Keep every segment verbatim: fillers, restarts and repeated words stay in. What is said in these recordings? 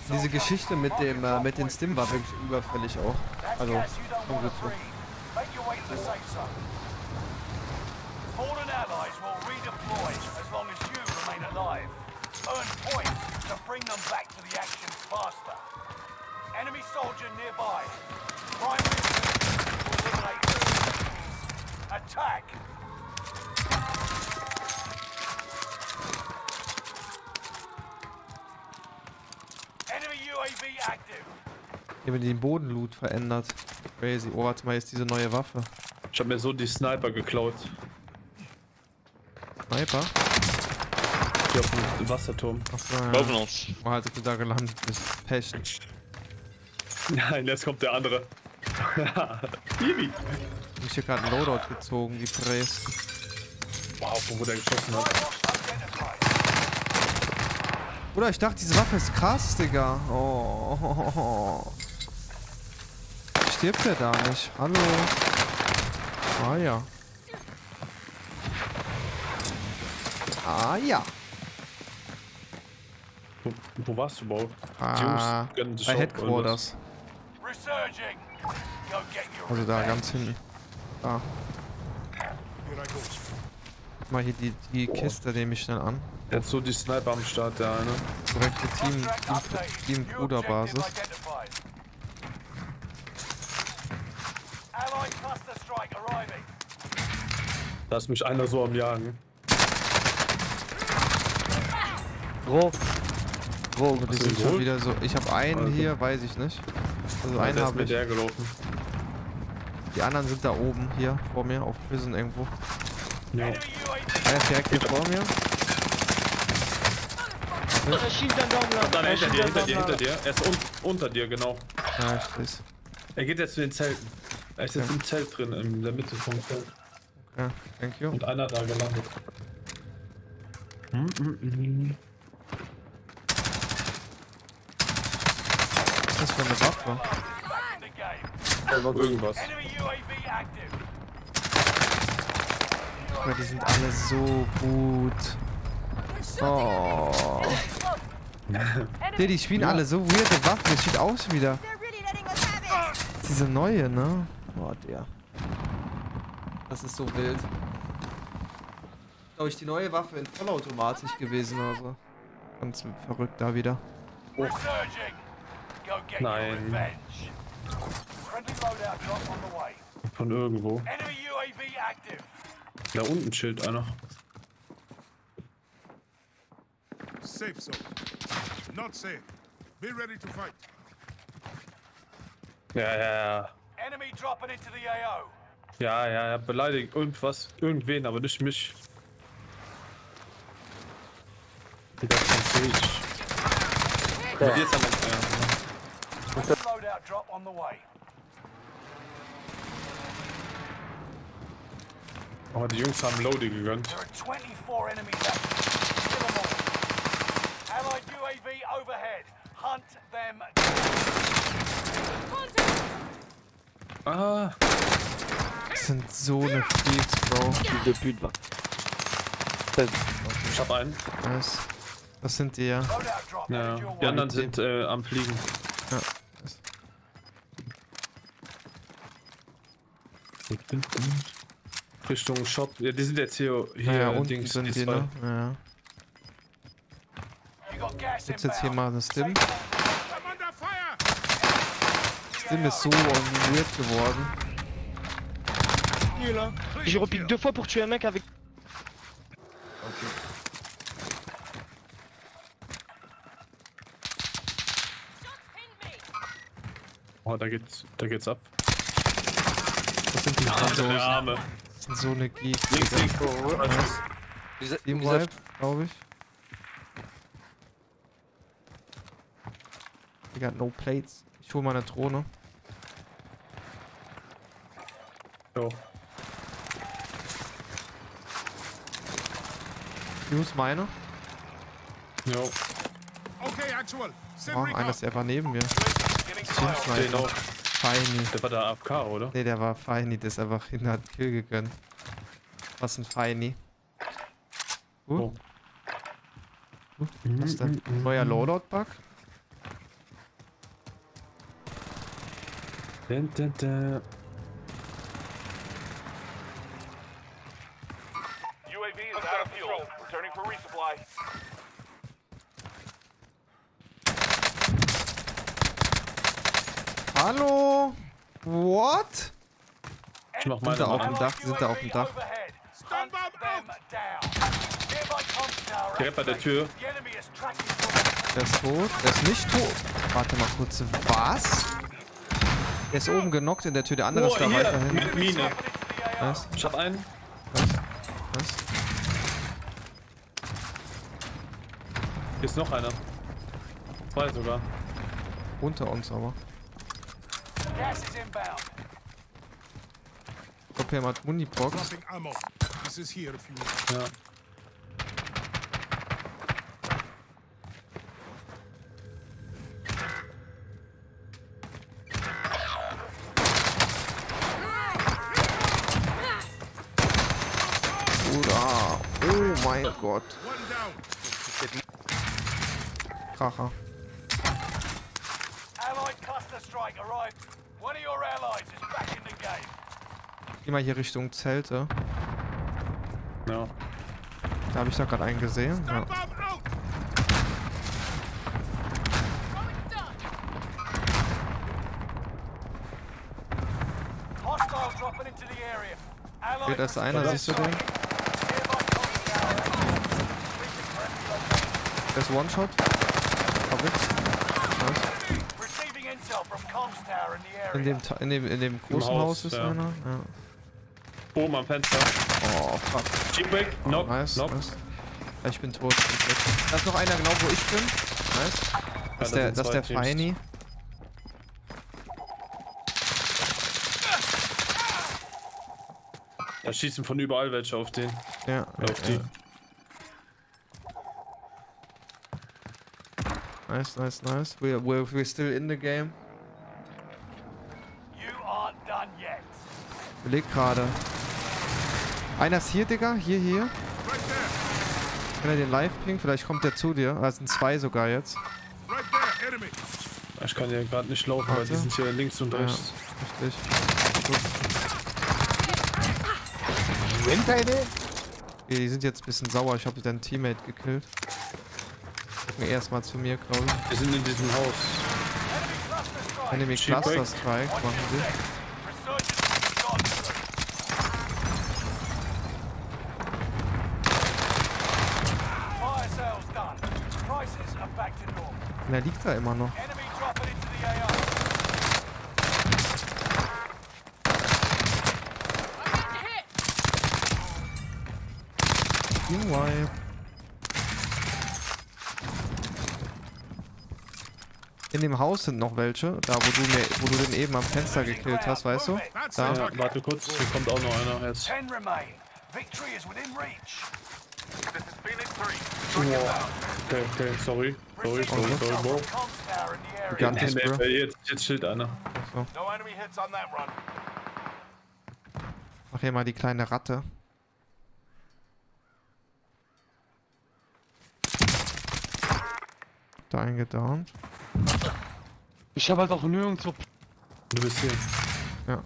Diese Geschichte mit dem äh, mit den Stim war wirklich überfällig auch. Also, schon gut so. Fallen allies will redeploy as long as you remain alive. Earn points to bring them back to the action faster. Enemy soldier nearby. Primary will eliminate. Attack! Enemy U A V active. Hier wird den Bodenloot verändert. Crazy. Oh, warte mal, jetzt diese neue Waffe. Ich habe mir so die Sniper geklaut. Sniper? Hier auf dem Wasserturm. Achso, ja. Boven uns. Oh, halt, dass du da gelandet bist. Pech. Nein, jetzt kommt der andere. Bibi. Ich hab hier gerade einen Loadout gezogen, die Fräs. Wow, wo der geschossen hat. Oder ich dachte, diese Waffe ist krass, Digga. Oh. Stirbt der da nicht? Hallo? Ah ja. Ah ja. Wo, wo warst du überhaupt? Ah, Die Jungs bei Headquarters. Resurging. Go get your Also da revenge. ganz hinten. Da. Mal hier die, die Kiste nehme ich schnell an. Jetzt so die Sniper am Start, der eine. Korrekte Team, Contract Team, updated. Team New Bruderbasis. objective identified. Allied cluster strike arriving. Da ist mich einer so am Jagen. Bro. Bro, Die Hast du sind ihn schon geholt? wieder so. Ich habe einen Also. hier, weiß ich nicht. Also Ja, einen der ist habe mit ich. der gelaufen. Die anderen sind da oben, hier vor mir, auf Prison irgendwo. Ja. Enemy U A V. Einer ist direkt hier vor mir. Er schießt einen Daumen lang. Dann Er hinter schießt dir, einen hinter dir, Daumen hinter dir. Er ist un unter dir, genau. Ja, ich seh's. Er geht jetzt zu den Zelten. Er ist jetzt Ja. im Zelt drin, in der Mitte vom Zelt. Ja, thank you. Und einer da gelandet. Hm, hm, hm. Was ist das für eine Waffe? Back in the game. Irgendwas. Enemy U A V active. Aber die sind alle so gut. Oh. Die, die spielen alle so weirde Waffen. Das sieht aus wieder. They're really letting us have it. Diese neue, ne? Oh, der. Das ist so wild. Glaube ich, die neue Waffe in vollautomatisch gewesen, also. Ganz verrückt da wieder. Resurging. Go get Nein. your revenge. Friendly loadout drop on the way. Von irgendwo. Enemy U A V active. Da unten chillt einer. Safe zone. Not safe. Be ready to fight. Ja, ja, ja. Enemy dropping into the A O. Ja, ja, ja. Beleidigt irgendwas. Irgendwen, aber nicht mich. Wieder französisch. Ja. Jetzt aber. Ja. Friendly loadout drop on the way. Oh, die Jungs haben Lodi gegönnt. There are twenty-four enemies active. Kill them all. Allied U A V overhead. Hunt them. Ah, Das sind so eine Freaks, Bro. de pute, va. ich hab einen. Nice. Das sind die ja. Loadout drop Ja, headed your die way. anderen sind äh, am Fliegen. Ja. Richtung Shop. Ja, die sind jetzt hier, hier Naja, unten Dings, sind die die, zwei. ne? Ja. You got gas Gibt's jetzt hier inbound. mal eine Stim? I'm under fire. Stim ist so weird geworden. Nul, hein. J'ai repique deux fois pour tuer un mec avec. Oh, da geht's, da geht's ab. Das sind die Der Franzosen. Arme. Das sind so eine Geeks. Links, links. Vous Team vous avez- Wipe, glaube ich. Die got no plates. Ich hole meine Drohne. Jo. Use meine. Jo. Okay, actual. Send Oh, recon. einer ist einfach neben mir. Giving fire. Den auch. Feini. Der war da A F K, oder? Ne, der war Feini. Der ist einfach hin, hat Kill gegönnt. Was ein Feini. Uh. Oh. Uh, was denn? Neuer Loadout-Bug? Dun, dun, dun. U A V is out of fuel. Returning for resupply. Hallo? What? Ich mach Sind meine da auf Mann. dem Dach? Sind da auf dem Dach? Stand bomb out! Direkt bei der Tür. Der ist tot. Der ist nicht tot. Warte mal kurz. Was? Der ist oben genockt in der Tür. Der andere Oh, ist da hier. weiterhin. Mit Mine. Was? Ich hab einen. Was? Hier ist noch einer. Zwei sogar. Unter uns aber. Gas is inbound. Ich glaube, hier hat Munibox. Dropping ammo. This is here if you want. Ja. Bruder. Oh mein Gott. One down. Kracher. Allied cluster strike arrived. One of your allies is back in the game. Geh mal hier Richtung Zelte. Ja. Da habe ich da gerade einen gesehen. Ja. Stand bomb out! Hostiles dropping into the area. Allied Okay, da ist einer, precision siehst du den? nearby comms tower active. Reaching friendly location. Der ist One-Shot. Hab ich. Nice. Receiving intel from comms tower in the area. In dem, Ta- in dem, in dem großen Haus, Haus ist ja. einer. Ja. Oben am Fenster. Oh, fuck. Jeepback. Knock. Nice, Knock. nice. Ja, ich bin tot. Ich bin tot. Da ist noch einer genau, wo ich bin. Nice. Das ist Ja, der, das das ist sind der zwei Teams. Feini. Da schießen von überall welche auf den. Ja, Auf die. ja. Nice, nice, nice. We're, we're, we're still in the game. You aren't done yet. Überleg gerade. Einer ist hier, Digga. Hier, hier. Right there! Wenn er den live pingt, vielleicht kommt der zu dir. Ah, es sind zwei sogar jetzt. Right there! Enemy! Ich kann ja gerade nicht laufen, weil Warte. die sind hier links und Ja, rechts. richtig. Gut. Okay, die sind jetzt ein bisschen sauer. Ich habe deinen Teammate gekillt. Gucken erstmal zu mir, glaube ich. Wir sind in diesem Haus. Enemy cluster strike. Enemy Sheep Cluster break. Strike On machen your sie. six. Resurgence is gone through. Fire sales done. Prices are back to normal. Und er liegt da immer noch. Enemy dropping into the A O. Team Wipe. In dem Haus sind noch welche, da wo du mir, wo du den eben am Fenster gekillt hast, weißt du? That's Da. it. Ja, warte kurz, hier kommt auch noch einer jetzt. Ten remain. Victory is within reach. This is Phoenix three. Okay, okay, sorry. Sorry, sorry, sorry, From bro. comms tower in the area. Gigantes, Nee, Bro. nee, jetzt, jetzt chillt einer. So. No enemy hits on that run. Mach hier mal die kleine Ratte. Da eingedownt. Ich habe halt auch nirgendwo. Du bist hier. Ja.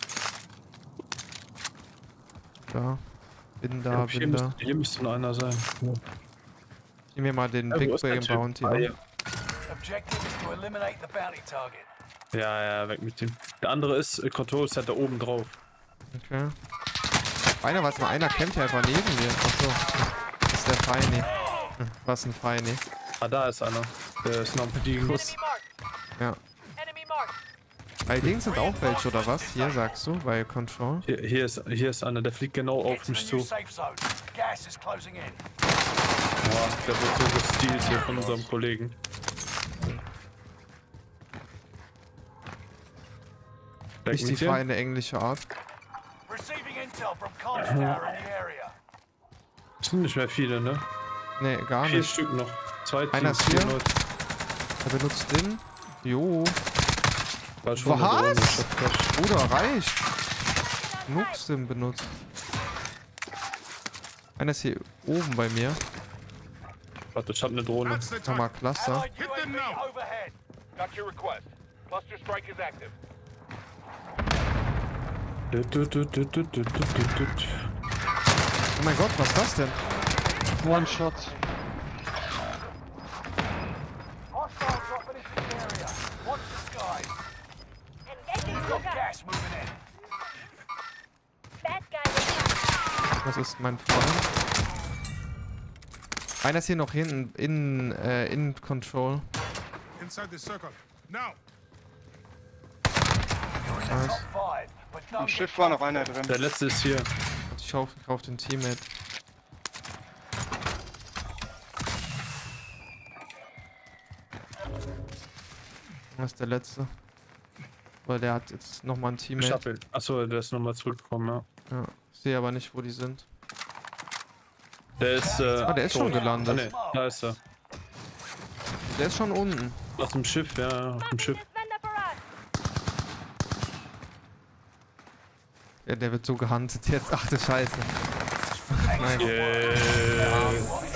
Da. Bin Ich da, glaub, hier, bin da. müsste, hier müsste noch einer sein. Zieh mir mal den Ja, wo Big ist der Brain Typ? Bounty Ah, an. hier. Objective is to eliminate the bounty target. Ja, ja, weg mit dem. Der andere ist äh, Control Center oben drauf. Okay. Einer, was mal, einer kämpft ja einfach neben mir. Achso. Das ist der Feini. Hm, Was ein Feini. Ah, da ist einer. Der ist noch am Bedienen. Kuss. Ja. Enemy marked. Bei denen sind auch welche, oder was? Hier sagst du, bei Control. Hier, hier, ist, hier ist einer, der fliegt genau auf Get to mich the new zu. safe zone. Gas is closing in. Boah, der wird so gestealt hier von unserem Kollegen. Weg Nicht die mit dir. feine englische Art. Receiving intel from comms tower in the area. Es sind nicht mehr viele, ne? Nee, gar Vier nicht. Stück noch. Zwei Einer Teams, ist hier. vier Leute. Er benutzt den. Jo. War schon eine Was? Drohne, ich hab recht. Bruder, reicht. Nuxim benutzt. Einer ist hier oben bei mir. Warte, ich hab eine Drohne. That's the Schau mal, target. Cluster. Allied Hit U A them V now. overhead. Got your request. Cluster strike is active. Tut, tut, tut, tut, tut, tut, tut, tut. Oh mein Gott, was ist das denn? One shot. Hostile dropping into the area. Watch the skies. Engaging You've got Luca. gas moving in. Bad guy with Das ist mein Freund. Einer ist hier noch hinten in, äh, in Control. Inside the circle. Now. You're in the Nice. top five, but Im don't get Schiff war noch einer drin. Der letzte ist hier. Ich kauf, ich kauf den Teammate. Das ist der letzte. Weil der hat jetzt nochmal ein Ich Teammate. hab ihn. Achso, der ist nochmal zurückgekommen, ja. Ja. Ich sehe aber nicht, wo die sind. Der ist, äh, Ah, der ist schon tot. gelandet. Ah, nee, da ist er. Der ist schon unten. Auf dem Schiff, ja, auf dem Schiff. Defender for us. Ja, der wird so gehuntet jetzt. Ach du Scheiße. Nein. Yeah.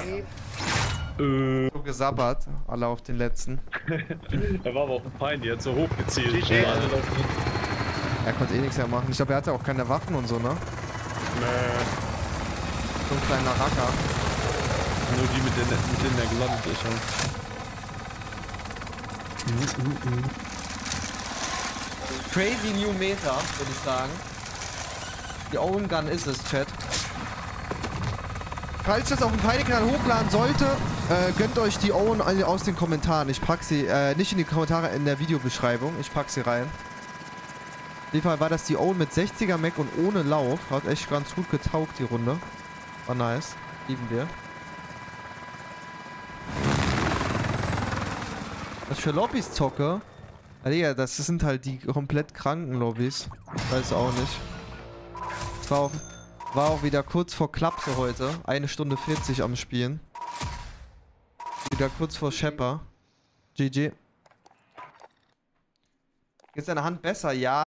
Äh, So gesabbert. Alle auf den letzten. er war aber auch ein Feind, die hat so hochgezielt. G G. Und alle laufen- Er konnte eh nichts mehr machen. Ich glaube, er hatte auch keine Waffen und so, ne? Nee, So ein kleiner Racker. nur die, mit denen, mit denen er gelandet ist. Ja. Crazy New Meta, würde ich sagen. Die Own Gun ist es, Chat. Falls ich das auf dem Feinde-Kanal hochladen sollte, äh, gönnt euch die Own aus den Kommentaren. Ich pack sie, äh, nicht in die Kommentare, in der Videobeschreibung. Ich pack sie rein. In dem Fall war das die Own mit sechziger Mac und ohne Lauf. Hat echt ganz gut getaugt, die Runde. War nice. Lieben wir. Was ich für Lobbys zocke? Ja, Digga, das sind halt die komplett kranken Lobbys. Ich weiß auch nicht. Es war auch, war auch wieder kurz vor Klapse heute. Eine Stunde vierzig am Spielen. Wieder kurz vor Shepper. G G. Ist deine Hand besser? Ja.